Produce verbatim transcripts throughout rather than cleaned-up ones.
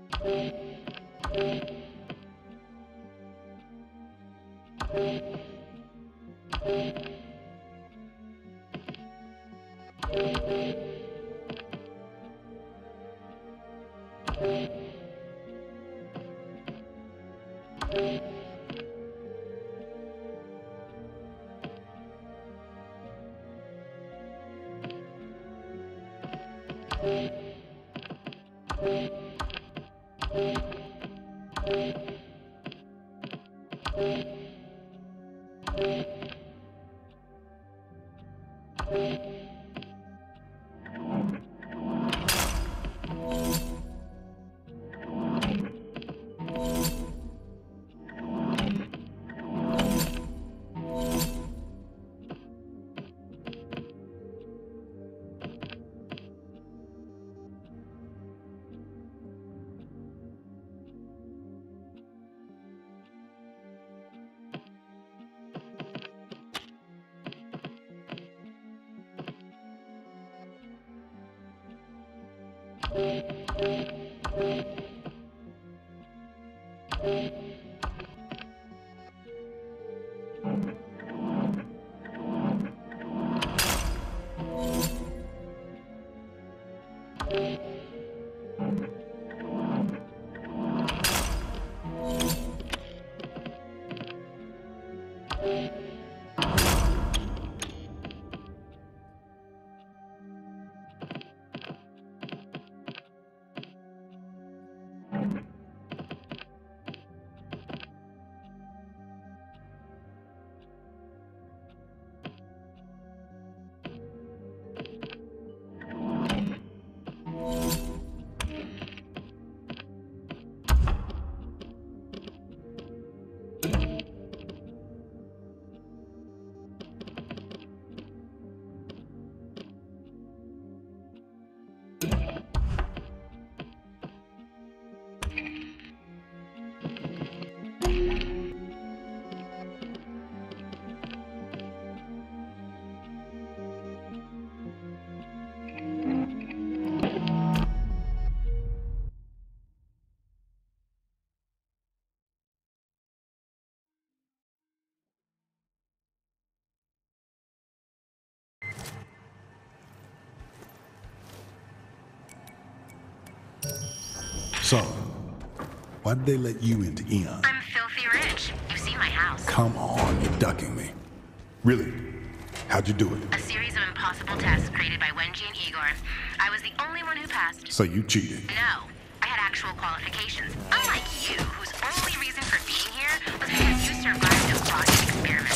So, why did they let you into Eon? I'm filthy rich. You've seen my house. Come on, you're ducking me. Really? How'd you do it? A series of impossible tests created by Wenji and Igor. I was the only one who passed. So you cheated? No. I had actual qualifications. Unlike you, whose only reason for being here was because you survived a project experiment.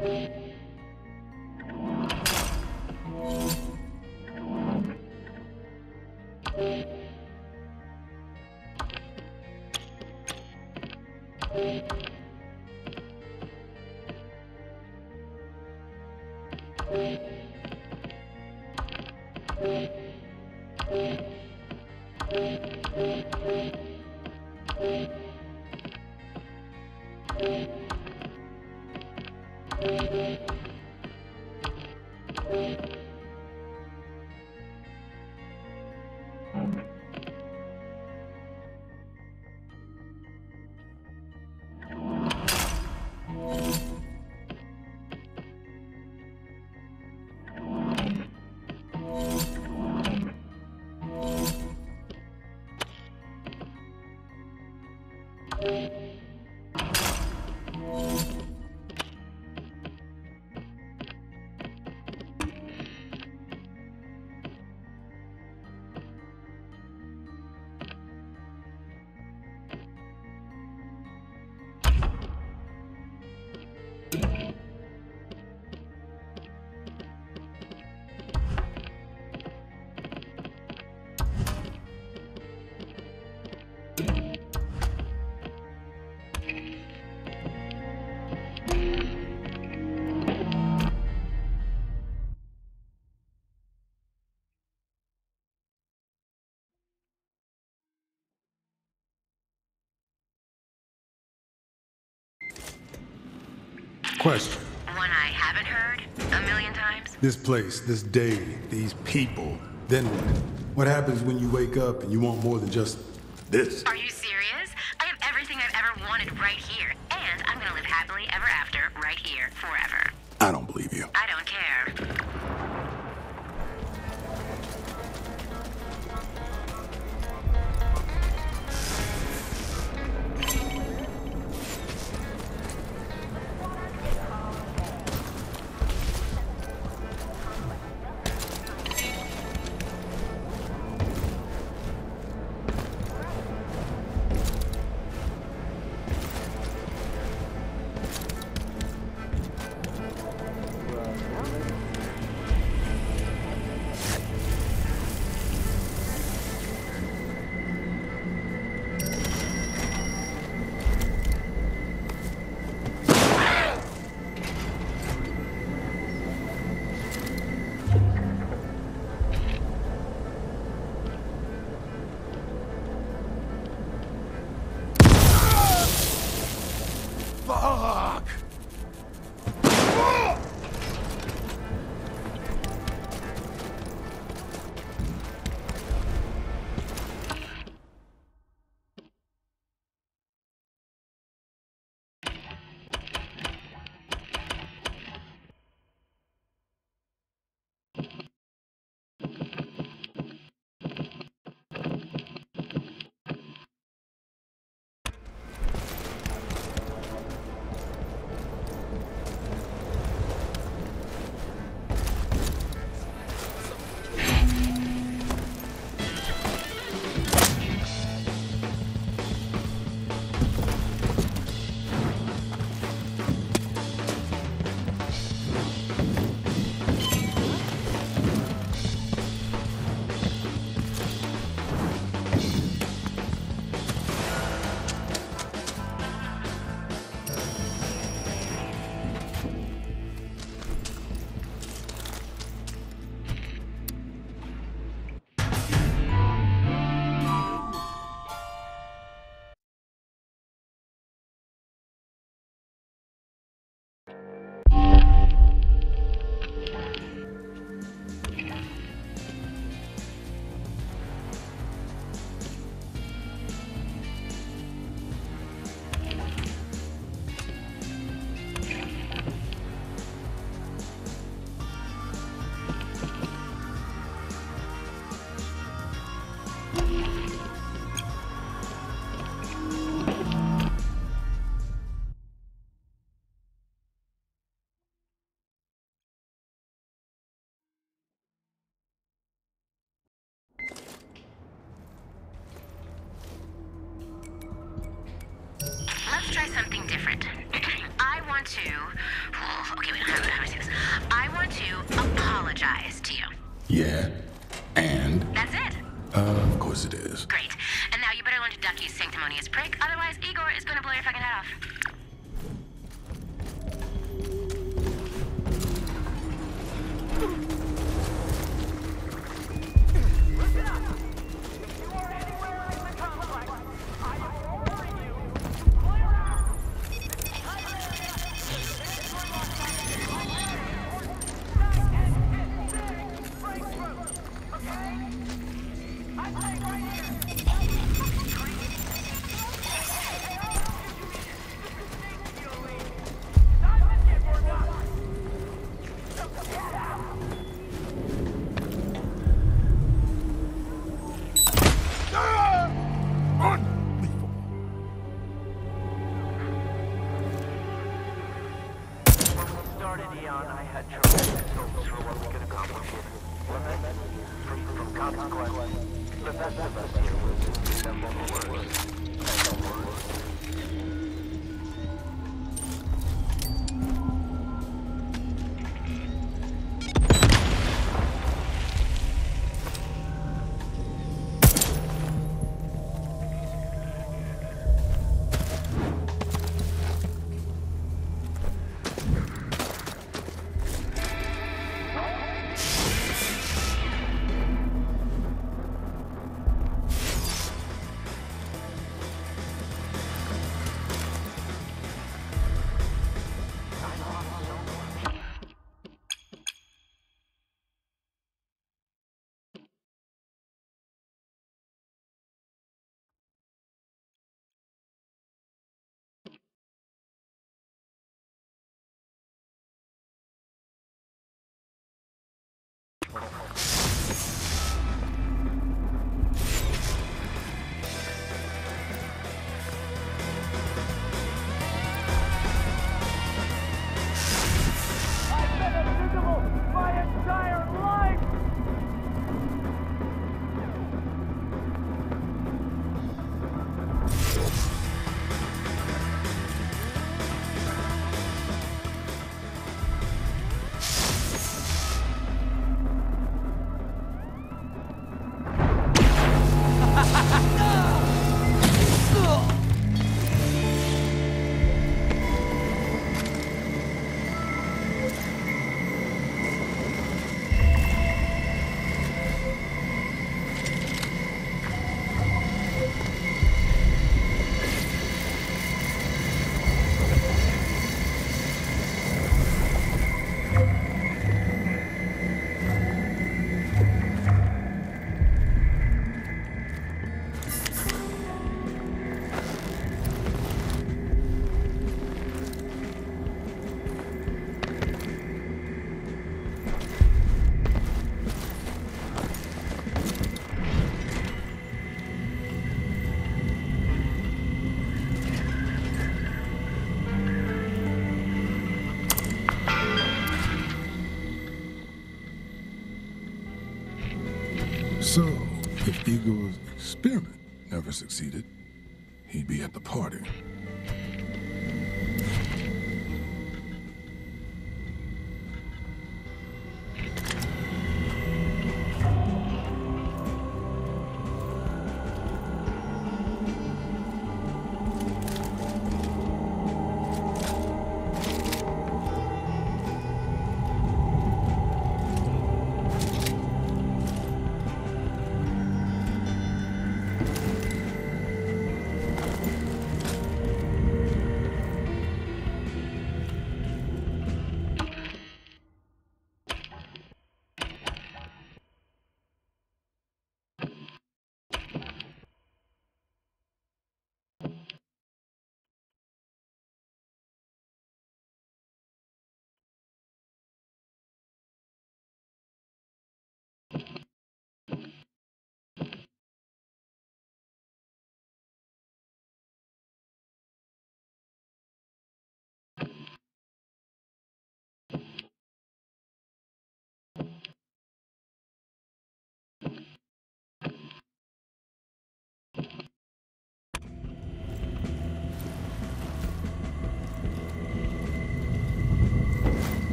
Question. One I haven't heard a million times. This place, this day, these people, then what? What happens when you wake up and you want more than just this? Are you serious? I have everything I've ever wanted right here. And I'm gonna live happily ever after right here forever. I don't believe you. I don't care. Fuck! Let's try something different. I want to okay, wait, how, how do I say this? I want to apologize to you. Yeah. And? That's it. Uh, of course it is. Great. And now you better learn to duck, you sanctimonious prick. Otherwise, Igor is gonna blow your fucking head off. So, if Igor's experiment never succeeded, he'd be at the party.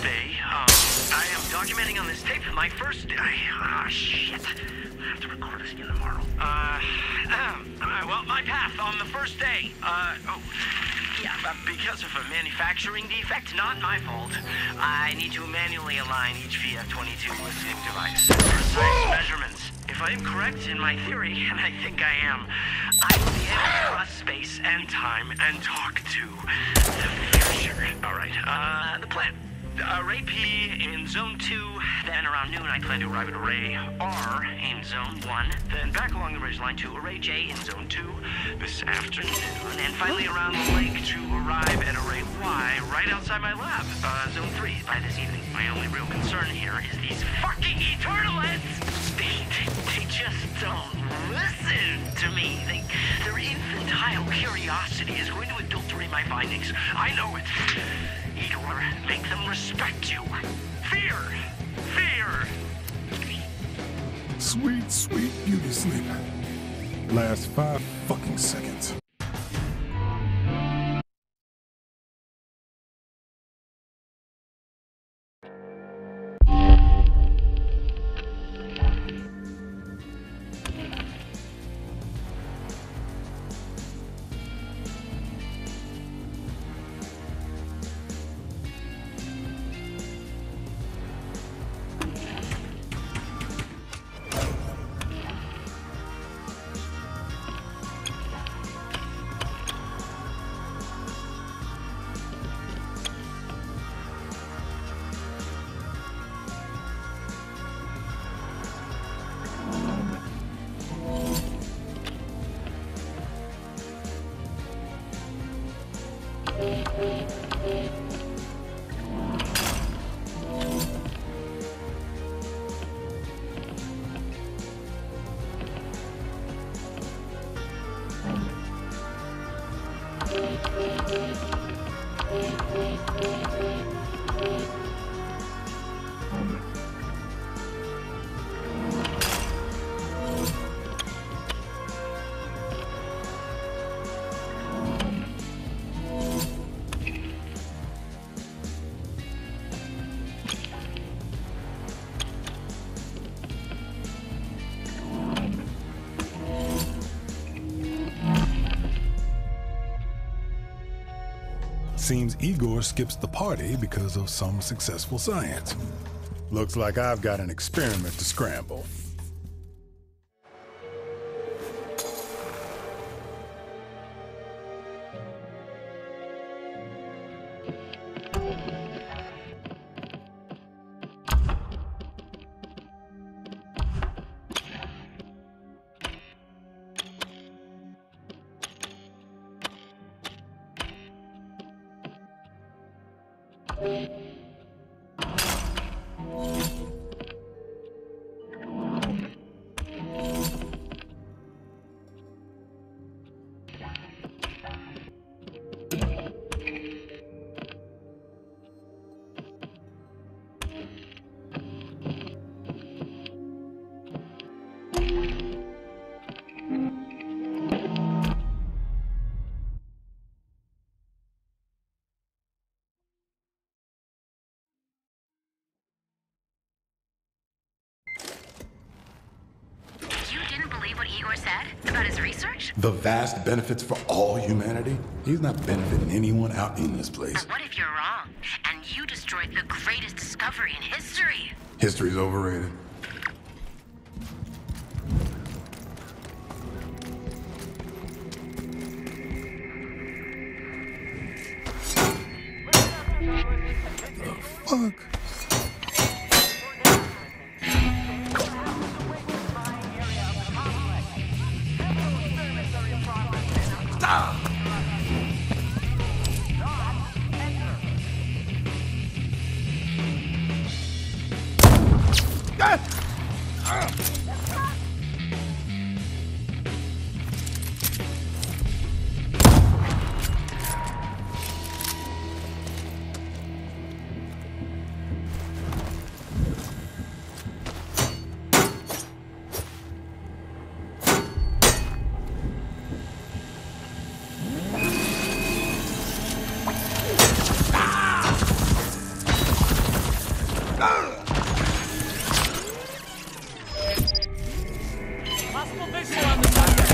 first day. Um, I am documenting on this tape my first day. Ah, shit. I have to record this again tomorrow. Uh, um, uh, well, my path on the first day. Uh, oh, yeah, uh, because of a manufacturing defect, not my fault. I need to manually align each V F twenty-two listening device. Precise measurements. If I am correct in my theory, and I think I am, I will be able to cross space and time and talk to the future. All right, uh, the plan. Array P in Zone two, then around noon I plan to arrive at Array R in Zone one, then back along the ridge line to Array J in Zone two this afternoon, and finally around the lake to arrive at Array Y right outside my lab, uh, Zone three by this evening. My only real concern here is these fucking Eternalists! They, they, they just don't listen to me. They, their infantile curiosity is going to adulterate my findings. I know it. Igor, make them respect you. Fear! Fear! Sweet, sweet beauty sleep. Last five fucking seconds. Seems Igor skips the party because of some successful science. Looks like I've got an experiment to scramble. Igor said about his research? The vast benefits for all humanity? He's not benefiting anyone out in this place. But what if you're wrong, and you destroyed the greatest discovery in history? History's overrated. The fuck? Careful visual on the subject.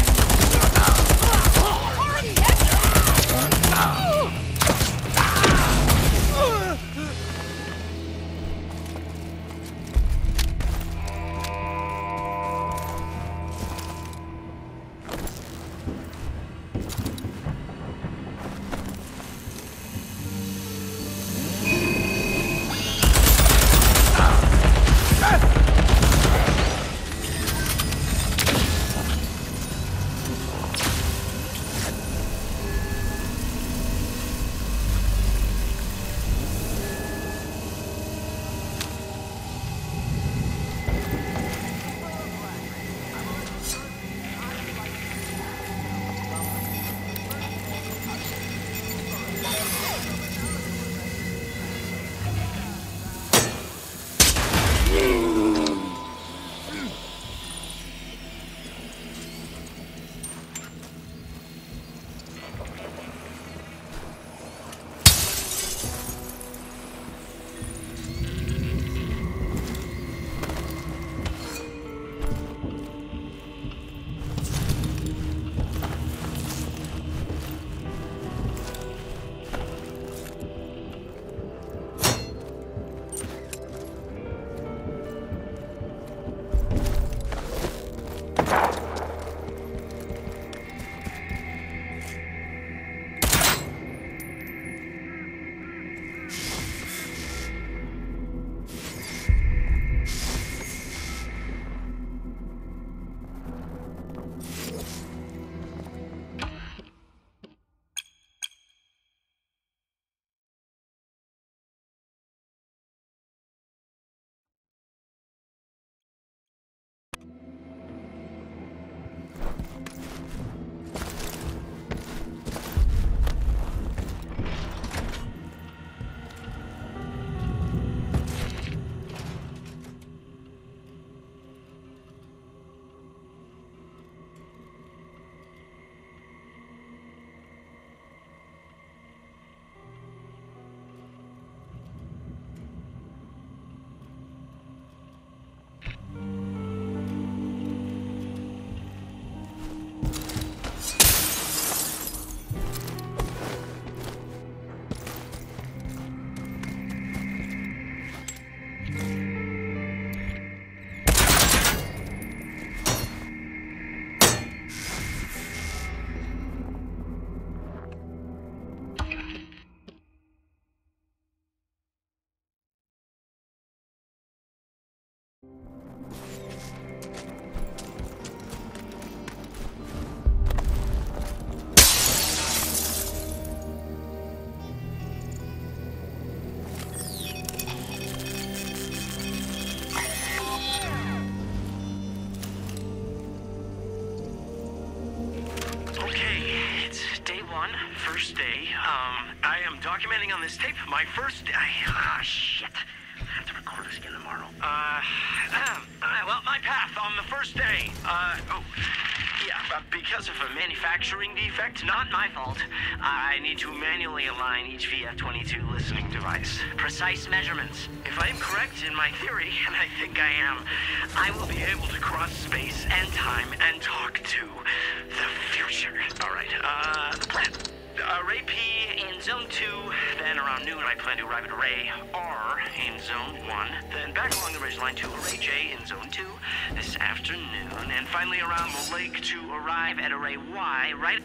First day. Um, I am documenting on this tape my first day. Ah, shit. I have to record this again tomorrow. Uh, uh, well, my path on the first day. Uh, oh, yeah, uh, because of a manufacturing defect, not my fault, I need to manually align each V F twenty-two listening device. Precise measurements. If I am correct in my theory, and I think I am, I will be able to cross space and time and talk to the future. All right, uh, the plan. Array P in Zone two, then around noon I plan to arrive at Array R in Zone one, then back along the ridgeline to Array J in Zone two this afternoon, and finally around the lake to arrive at Array Y right...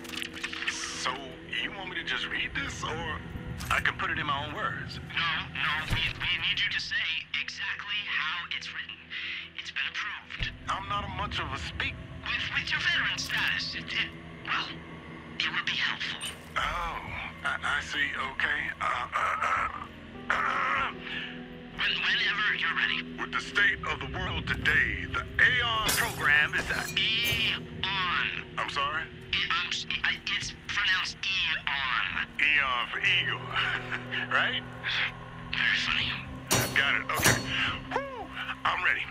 So, you want me to just read this, or I can put it in my own words? No, no, we, we need you to say exactly how it's written. It's been approved. I'm not a much of a speak... With, with your veteran status, it, it, well, it would be helpful. Oh, I, I see, okay. Uh, uh, uh, uh. When, whenever you're ready. With the state of the world today, the Aeon program is at... E-on. I'm sorry? It, um, I, it's pronounced E-on. Eon for Eagle, right? Very funny. Got it, okay. Woo, I'm ready.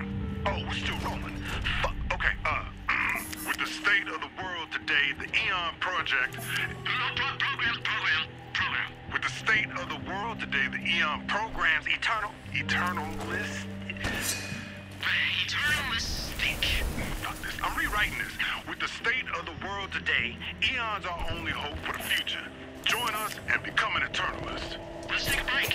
Oh, we're still rolling. Fuck, okay, uh... with the state of the world today, the Eon project... No, pro program, program, program. With the state of the world today, the Eon program's eternal... Eternal list... Eternalistic. Fuck this. I'm rewriting this. With the state of the world today, eons are our only hope for the future. Join us and become an eternalist. Let's take a break.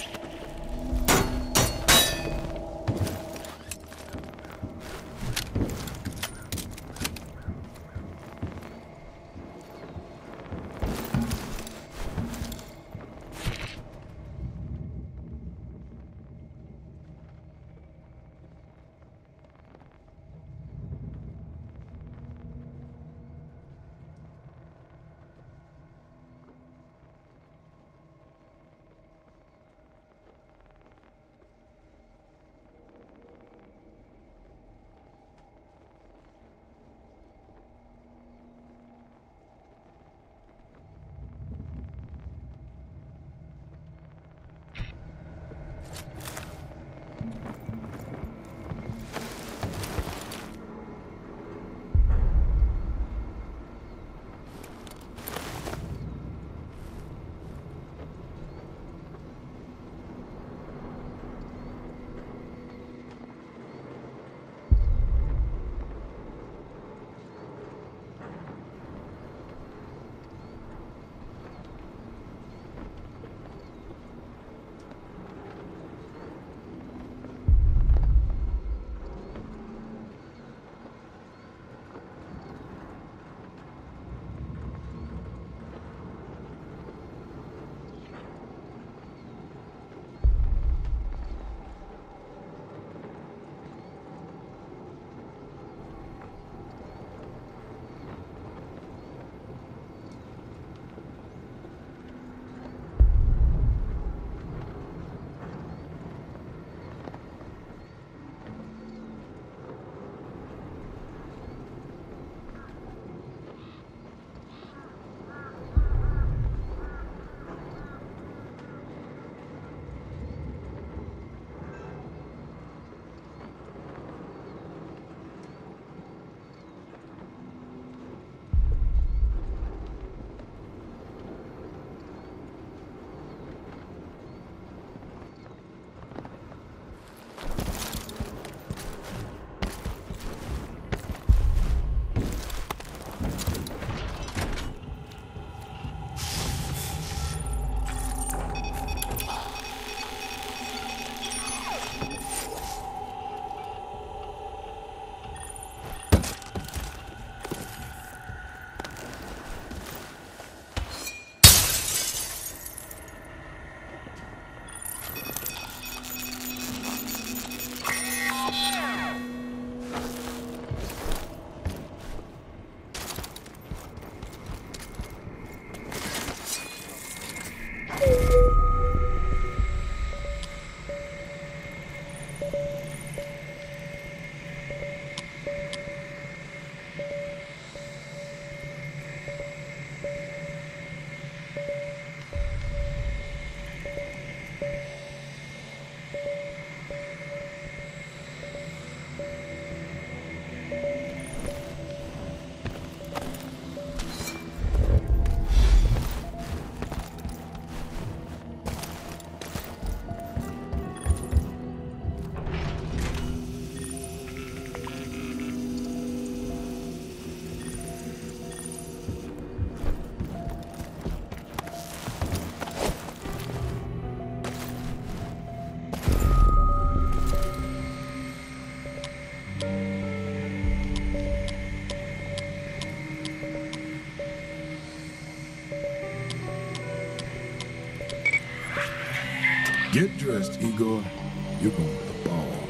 Get dressed, Igor. You're going to the ball.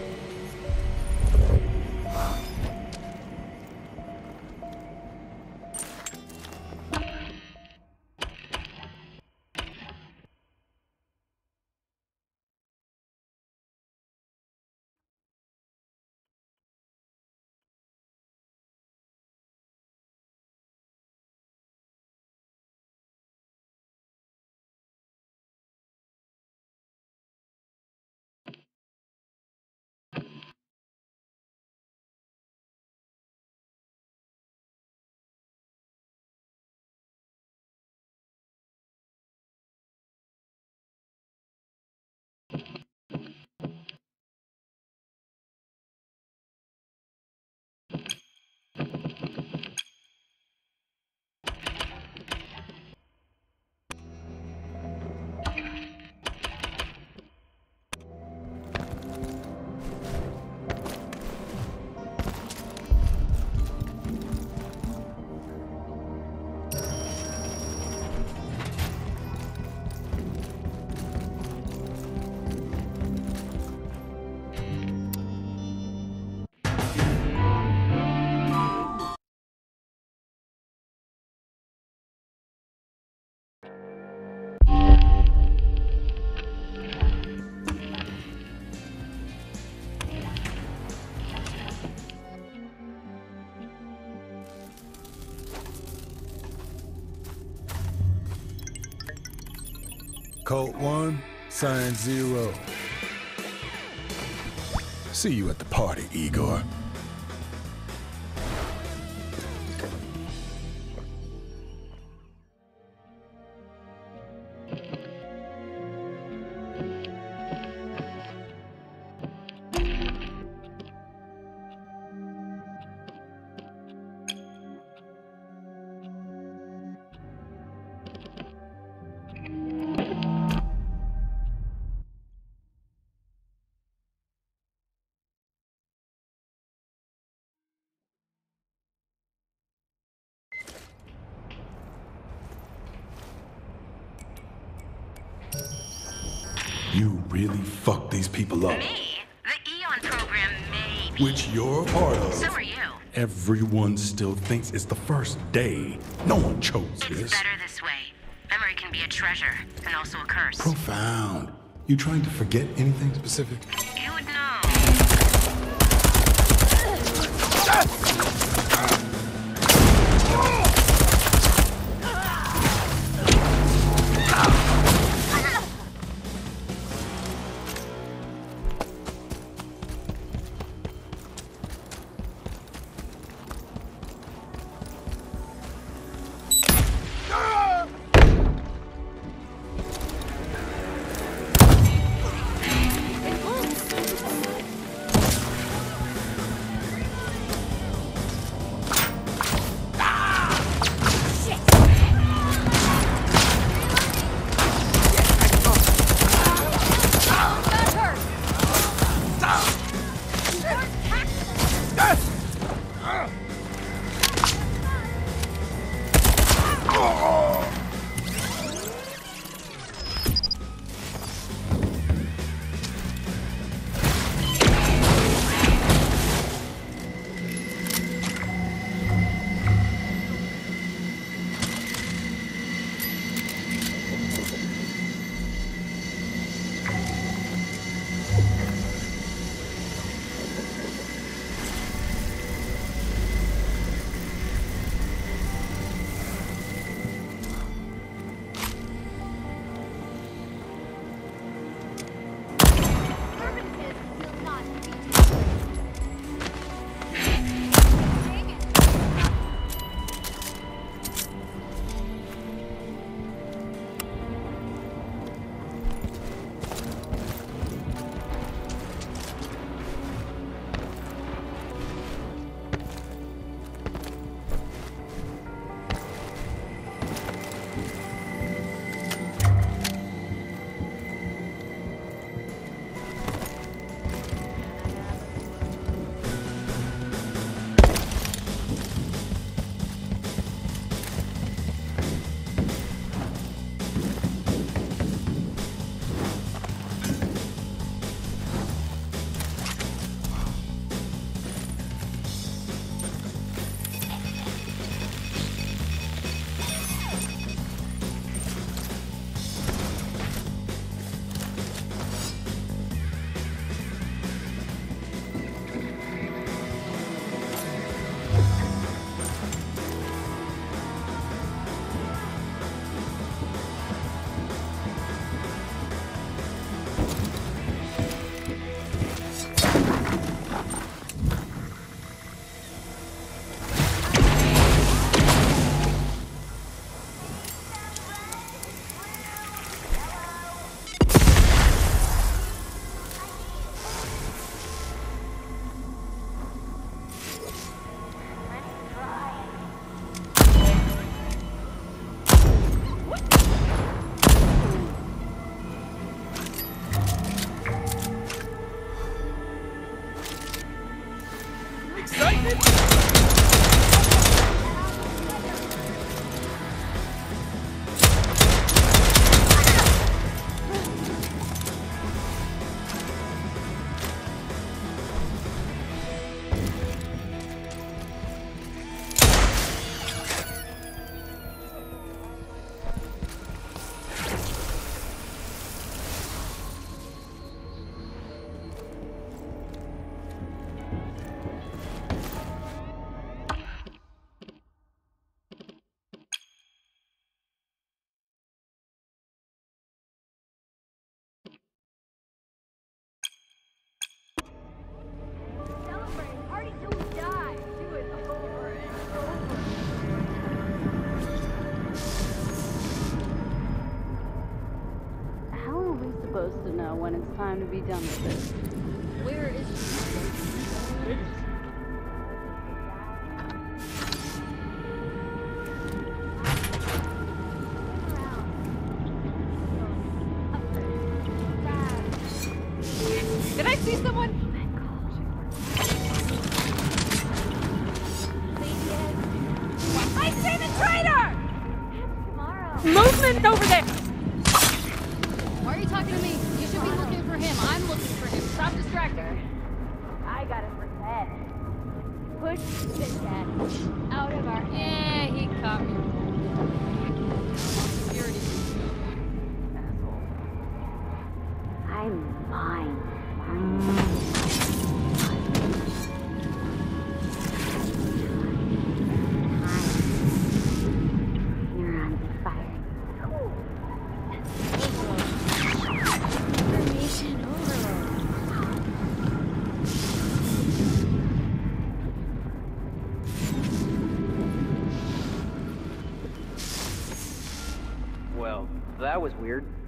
Cult one, sign zero. See you at the party, Igor. You really fucked these people up. Me? The Eon program, maybe. Which you're a part of. So are you. Everyone still thinks it's the first day. No one chose this. It's better this way. Memory can be a treasure, and also a curse. Profound. You trying to forget anything specific? You would know. know when it's time to be done with it. Where is she? Did I see someone? I see the traitor! Movement over there! Why are you talking to me? You should be looking for him. I'm looking for him. Stop distracting me. I got him for head. Push this cat out of our... Eh, he caught me. Security. Asshole. I'm mine. Well, that was weird.